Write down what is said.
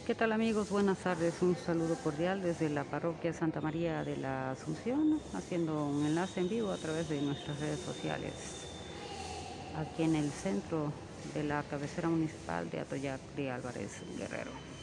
¿Qué tal amigos? Buenas tardes. Un saludo cordial desde la parroquia Santa María de la Asunción, haciendo un enlace en vivo a través de nuestras redes sociales, aquí en el centro de la cabecera municipal de Atoyac de Álvarez Guerrero.